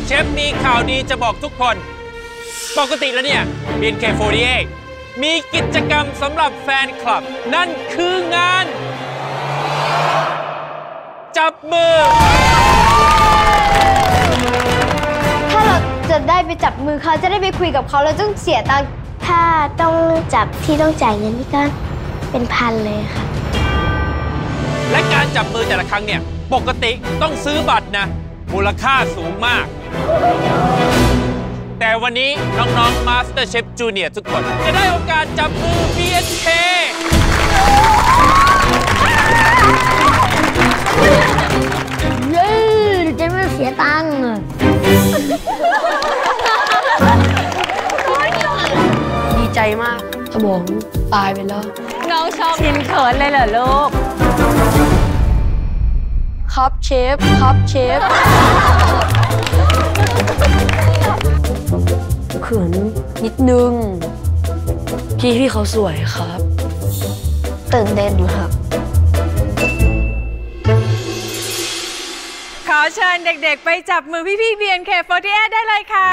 เชฟมีข่าวดีจะบอกทุกคนปกติแล้วเนี่ย BNK48 มีกิจกรรมสำหรับแฟนคลับนั่นคืองานจับมือถ้าเราจะได้ไปจับมือเขาจะได้ไปคุยกับเขาเราต้องเสียตังค์ถ้าต้องจับที่ต้องจ่ายเงินนี่ก็เป็นพันเลยค่ะและการจับมือแต่ละครั้งเนี่ยปกติต้องซื้อบัตรนะมูลค่าสูงมากแต่วันนี้น้องๆ MasterChef Junior ทุกคนจะได้โอกาสจับมือ BNK เย้จะไม่เสียตังค์ดีใจมากสมองตายไปแล้วน้องชอบชินเขินเลยเหรอลูกครับเชฟครับเชฟเขินนิดนึงพี่เขาสวยครับตื่นเต้นครับขอเชิญเด็กๆไปจับมือพี่ๆ BNK48 ได้เลยค่ะ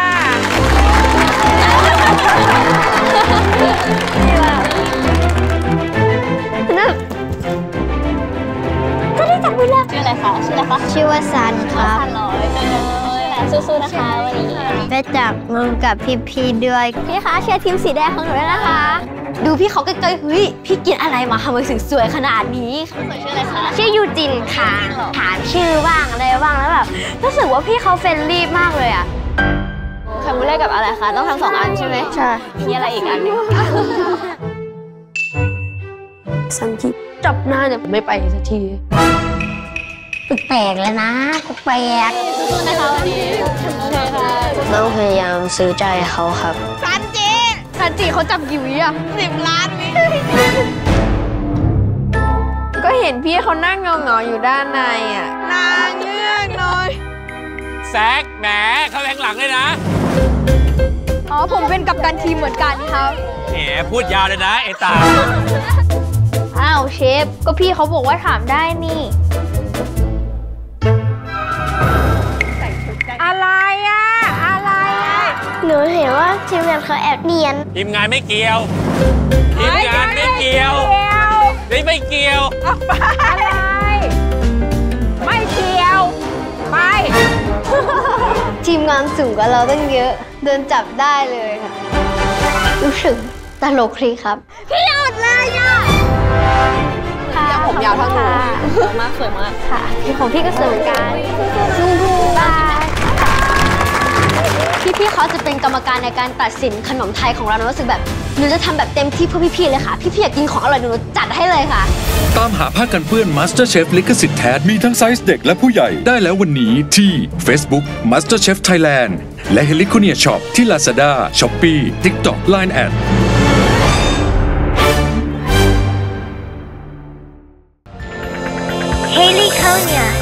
ก็ได้จับมือแล้วชื่ออะไรคะชื่ออะไรคะชื่อว่าซันครับสู้ๆนะคะวันนี้ไปจับมือกับพี่ๆด้วยพี่คะเชียร์ทีมสีแดงของหนูด้วยนะคะดูพี่เขาใกล้ๆเฮ้ยพี่กินอะไรมาทำไมถึงสวยขนาดนี้ชื่ออะไรคะชื่อยูจินค่ะถามชื่อบ้างอะไรบ้างแล้วแบบรู้สึกว่าพี่เขาเฟรนลี่มากเลยอ่ะแคมบูเล่กับอะไรคะต้องทำ2 อันใช่ไหมใช่มีอะไรอีกอันนึงสันทีจับหน้าเนี่ยไม่ไปสักทีแปลกแล้วนะแปลกสู้ๆนะคะวันนี้ต้องพยายามซื้อใจเขาครับซันจีเขาจับกี่วิอ่ะ10 ล้านวิก็เห็นพี่เขานั่งเงาๆอยู่ด้านในอ่ะนางเงือกน้อยแซกแหมเขาแทงหลังเลยนะอ๋อผมเป็นกัปตันทีมเหมือนกันครับแหมพูดยาวเลยนะไอ้ตาอ้าวเชฟก็พี่เขาบอกว่าถามได้นี่อะไรอ่ะหนูเห็นว่าทีมงานเขาแอบเนียนทีมงานไม่เกี่ยวทีมงานไม่เกี่ยวไม่เกี่ยวอะไรไม่เกี่ยวไปทีมงานสูงกว่าเราตั้งเยอะเดินจับได้เลยค่ะรู้สึกตลกดีครับพี่หยุดเลยอ่ะค่ะผมยาวเท่าหนูสวยมากค่ะพี่ของพี่ก็สวยเหมือนกันสู้ๆบายพี่เขาจะเป็นกรรมการในการตัดสินขนมไทยของเราหนูรู้สึกแบบหนูจะทำแบบเต็มที่เพื่อพี่ๆเลยค่ะพี่ๆอยากกินของอร่อยหนูจัดให้เลยค่ะตามหาผ้ากันเปื้อน MasterChef ลิขสิทธิ์แท้มีทั้งไซส์เด็กและผู้ใหญ่ได้แล้ววันนี้ที่ Facebook MasterChef Thailand และ Heliconia Shop ที่ Lazada, Shopee, TikTok, Line@ Heliconia